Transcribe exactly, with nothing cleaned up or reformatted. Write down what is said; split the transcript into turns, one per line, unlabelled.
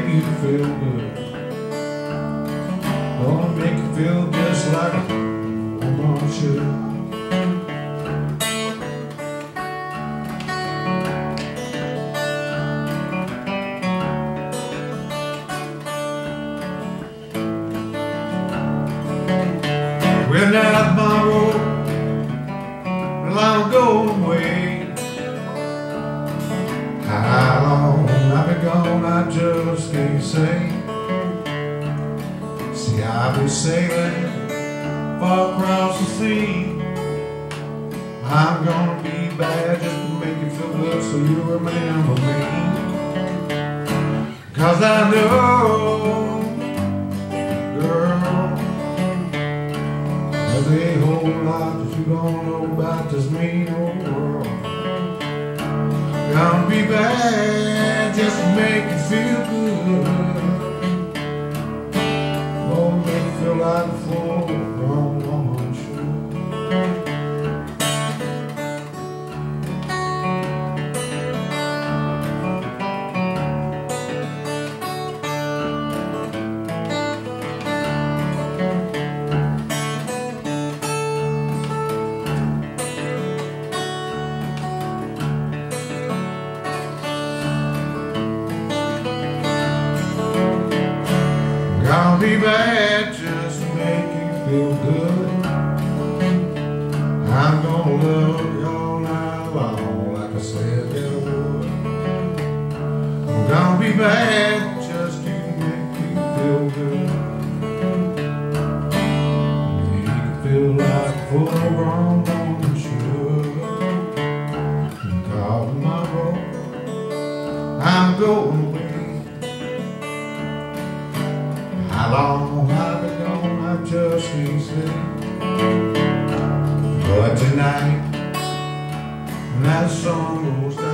you feel good. Gonna make you feel just like a woman should. Well, now's my road, well, I'm going away. How long I've been gone, I just can't say. See, I've been sailing far across the sea. I'm gonna be bad just to make you feel good, so you remember me. 'Cause I know, girl, there's a whole lot that you don't know about this mean old world. Gonna be bad just to make you feel good. Oh, make you feel like a full-grown woman should. Gonna be bad just to make you feel good. I'm gonna love you all night long, like I said that I would. I'm gonna be bad just to make you feel good. Make you feel like a full-grown woman should. Call my road, I'm going away. How long I've been gone, I just can't say. But tonight, when that sun goes down,